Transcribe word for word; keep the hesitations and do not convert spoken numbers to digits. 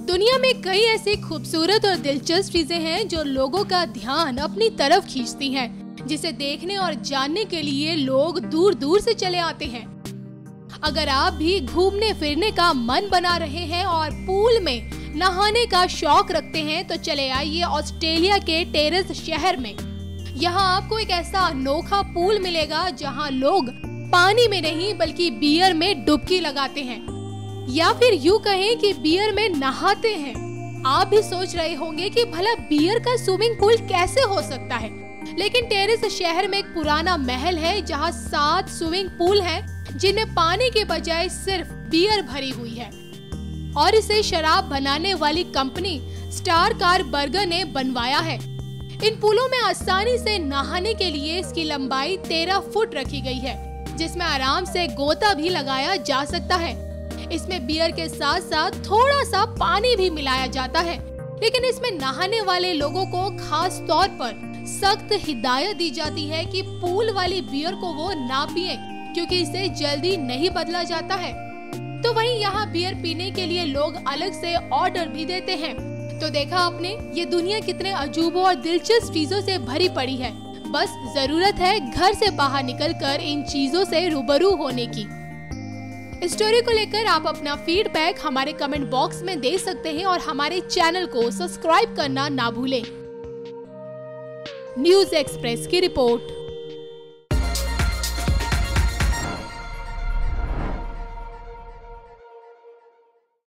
दुनिया में कई ऐसी खूबसूरत और दिलचस्प चीजें हैं जो लोगों का ध्यान अपनी तरफ खींचती हैं, जिसे देखने और जानने के लिए लोग दूर दूर से चले आते हैं। अगर आप भी घूमने फिरने का मन बना रहे हैं और पूल में नहाने का शौक रखते हैं तो चले आइए ऑस्ट्रेलिया के टेरेस शहर में। यहाँ आपको एक ऐसा अनोखा पूल मिलेगा जहाँ लोग पानी में नहीं बल्कि बियर में डुबकी लगाते हैं, या फिर यूँ कहें कि बियर में नहाते हैं। आप भी सोच रहे होंगे कि भला बियर का स्विमिंग पूल कैसे हो सकता है, लेकिन टेरेस शहर में एक पुराना महल है जहाँ सात स्विमिंग पूल हैं जिनमें पानी के बजाय सिर्फ बियर भरी हुई है, और इसे शराब बनाने वाली कंपनी स्टार कार बर्गर ने बनवाया है। इन पूलों में आसानी से नहाने के लिए इसकी लंबाई तेरह फुट रखी गई है, जिसमें आराम से गोता भी लगाया जा सकता है। इसमें बियर के साथ साथ थोड़ा सा पानी भी मिलाया जाता है, लेकिन इसमें नहाने वाले लोगों को खास तौर पर सख्त हिदायत दी जाती है कि पूल वाली बियर को वो ना पिए, क्योंकि इसे जल्दी नहीं बदला जाता है। तो वहीं यहाँ बियर पीने के लिए लोग अलग से ऑर्डर भी देते हैं। तो देखा आपने, ये दुनिया कितने अजूबों और दिलचस्प चीजों से भरी पड़ी है। बस जरूरत है घर से बाहर निकलकर इन चीजों से रूबरू होने की। इस स्टोरी को लेकर आप अपना फीडबैक हमारे कमेंट बॉक्स में दे सकते हैं और हमारे चैनल को सब्सक्राइब करना ना भूलें। न्यूज़ एक्सप्रेस की रिपोर्ट।